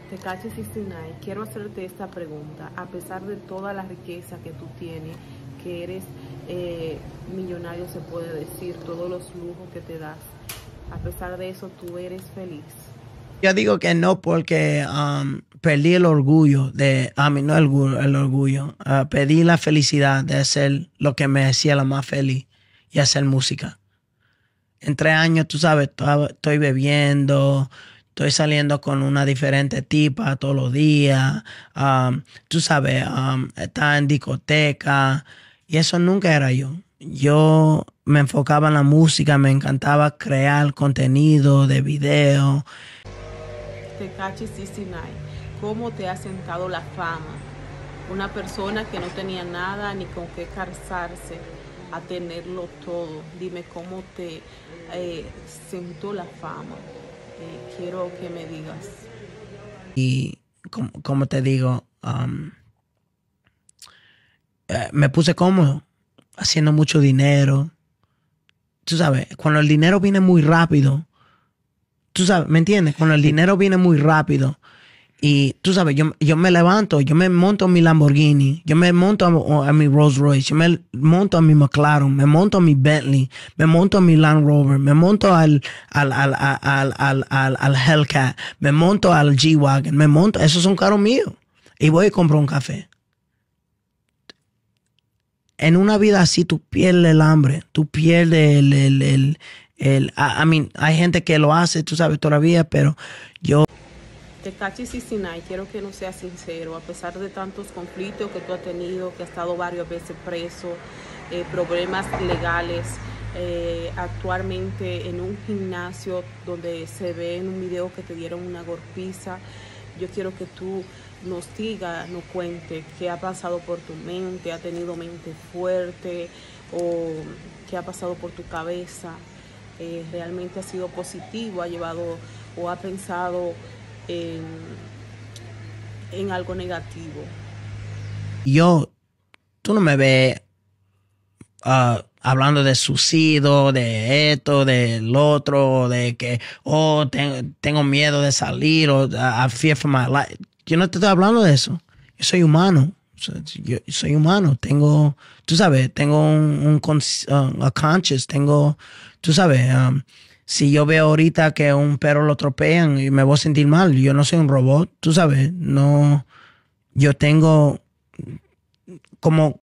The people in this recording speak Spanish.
Tekashi 69, quiero hacerte esta pregunta. A pesar de toda la riqueza que tú tienes, que eres millonario, se puede decir, todos los lujos que te das, a pesar de eso, ¿tú eres feliz? Yo digo que no porque perdí el orgullo no el orgullo, perdí la felicidad de hacer lo que me hacía la más feliz y hacer música. En 3 años, tú sabes, estoy bebiendo, estoy saliendo con una diferente tipa todos los días, tú sabes, estaba en discoteca y eso nunca era yo. Yo me enfocaba en la música, me encantaba crear contenido de video. Tekashi 69, ¿cómo te ha sentado la fama? Una persona que no tenía nada ni con qué calzarse a tenerlo todo. Dime cómo te sentó la fama. Quiero que me digas. Y como te digo, me puse cómodo haciendo mucho dinero. Tú sabes, cuando el dinero viene muy rápido, tú sabes, ¿me entiendes? Cuando el dinero viene muy rápido y tú sabes, yo me levanto, yo me monto a mi Lamborghini, yo me monto a mi Rolls Royce, yo me monto a mi McLaren, me monto a mi Bentley, me monto a mi Land Rover, me monto al Hellcat, me monto al G-Wagon, esos son carros míos y voy y compro un café. En una vida así tú pierdes el hambre, tú pierdes hay gente que lo hace, tú sabes, todavía, pero yo... Tekashi 69, quiero que no seas sincero, a pesar de tantos conflictos que tú has tenido, que has estado varias veces preso, problemas legales, actualmente en un gimnasio donde se ve en un video que te dieron una golpiza. Yo quiero que tú nos digas, nos cuentes qué ha pasado por tu mente, ha tenido mente fuerte o qué ha pasado por tu cabeza. Realmente ha sido positivo, ha llevado o ha pensado en algo negativo. Tú no me ves hablando de suicidio, de esto, del otro, de que, tengo miedo de salir, o I fear for my life. Yo no te estoy hablando de eso. Yo soy humano. Yo soy humano. Tengo, tú sabes, tengo a conscience, tú sabes, si yo veo ahorita que un perro lo atropellan y me voy a sentir mal, yo no soy un robot, tú sabes, no, yo tengo como